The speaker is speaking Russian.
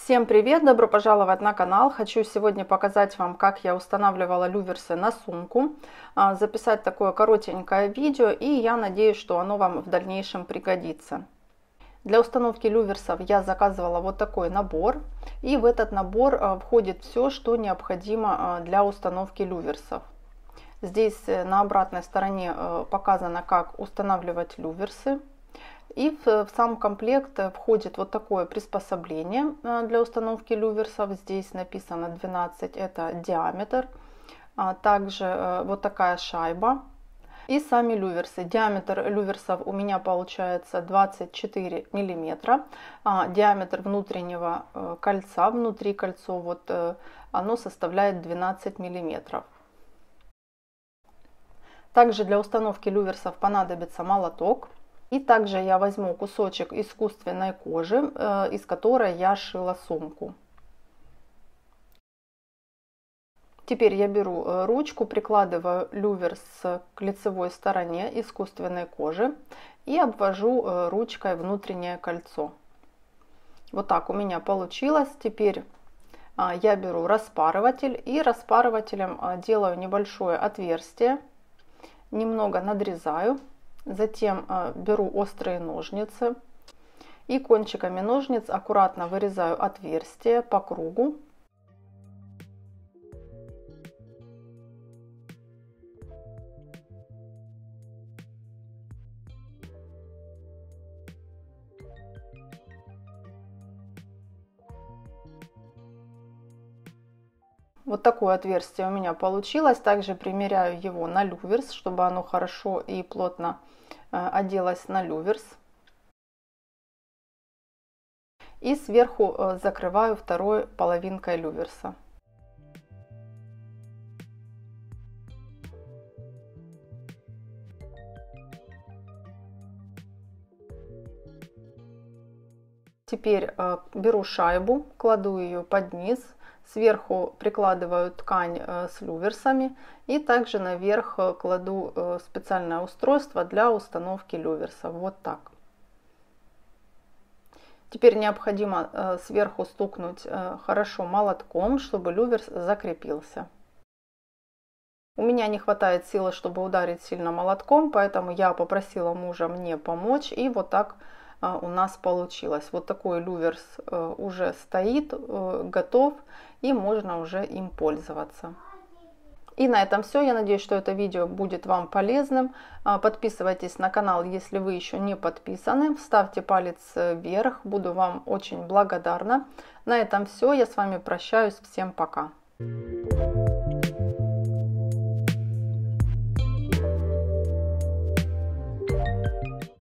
Всем привет! Добро пожаловать на канал! Хочу сегодня показать вам, как я устанавливала люверсы на сумку, записать такое коротенькое видео, и я надеюсь, что оно вам в дальнейшем пригодится. Для установки люверсов я заказывала вот такой набор, и в этот набор входит все, что необходимо для установки люверсов. Здесь на обратной стороне показано, как устанавливать люверсы. И в сам комплект входит вот такое приспособление для установки люверсов. Здесь написано 12, это диаметр. Также вот такая шайба. И сами люверсы. Диаметр люверсов у меня получается 24 миллиметра. Диаметр внутреннего кольца, внутри кольцо, вот оно составляет 12 миллиметров. Также для установки люверсов понадобится молоток. И также я возьму кусочек искусственной кожи, из которой я шила сумку. Теперь я беру ручку, прикладываю люверс к лицевой стороне искусственной кожи и обвожу ручкой внутреннее кольцо. Вот так у меня получилось. Теперь я беру распарыватель и распарывателем делаю небольшое отверстие, немного надрезаю. Затем беру острые ножницы и кончиками ножниц аккуратно вырезаю отверстие по кругу. Вот такое отверстие у меня получилось. Также примеряю его на люверс, чтобы оно хорошо и плотно оделось на люверс. И сверху закрываю второй половинкой люверса. Теперь беру шайбу, кладу ее под низ. Сверху прикладываю ткань с люверсами и также наверх кладу специальное устройство для установки люверсов. Вот так. Теперь необходимо сверху стукнуть хорошо молотком, чтобы люверс закрепился. У меня не хватает силы, чтобы ударить сильно молотком, поэтому я попросила мужа мне помочь, и вот так у нас получилось. Вот такой люверс уже стоит, готов, и можно уже им пользоваться. И на этом все. Я надеюсь, что это видео будет вам полезным. Подписывайтесь на канал, если вы еще не подписаны. Ставьте палец вверх. Буду вам очень благодарна. На этом все. Я с вами прощаюсь. Всем пока.